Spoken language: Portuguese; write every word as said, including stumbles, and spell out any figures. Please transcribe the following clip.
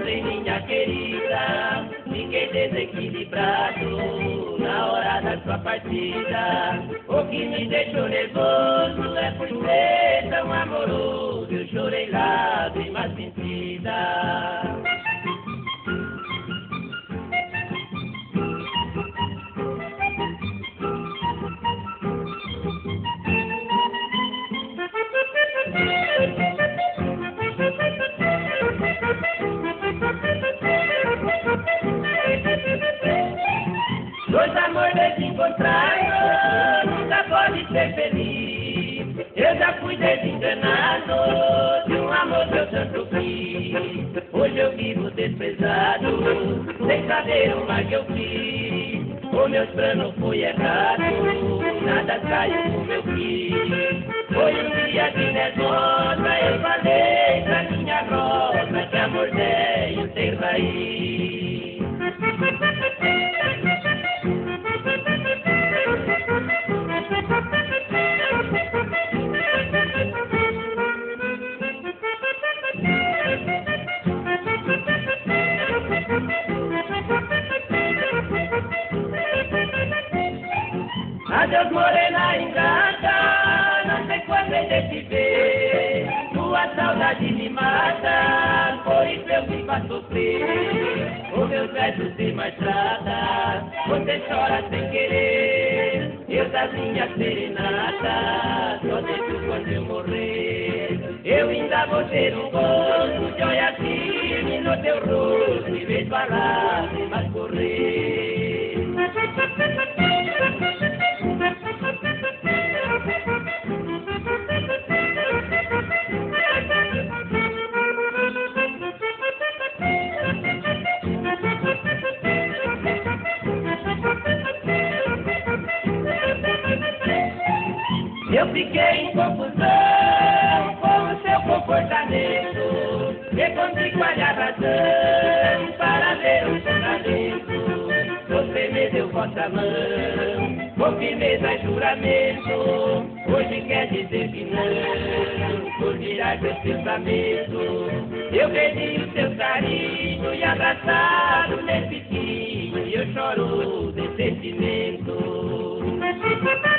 chorei, minha querida, fiquei desequilibrado na hora da sua partida. O que me deixou nervoso é por ser tão amoroso. Eu chorei lágrimas sentidas. Dois amores desencontrados nunca pode ser feliz. Eu já fui desenganado de um amor que eu tanto fiz. Hoje eu vivo desprezado, sem saber o mal que eu fiz. O meu plano foi errado, nada saiu como eu quis. Foi um dia de nervosa, eu falei pra minha rosa que amor velho tem raiz. Adeus, morena ingrata, não sei quando é de te ver. Tua saudade me mata, por isso eu vim pra sofrer. O meu verso se maltrata, você chora sem querer. Eu das minhas serenatas, só deixo quando eu morrer. Eu ainda vou ter um gosto de olhar firme no teu rosto e vejo a lágrimas correr. Eu fiquei em confusão com o seu comportamento. Encontrei qual é a razão para ver o seu talento. Você me deu vossa mão, com firmeza e juramento. Hoje quer dizer que não, por virar seu pensamento. Eu perdi o seu carinho e abraçado nesse fim, e eu choro de sentimento.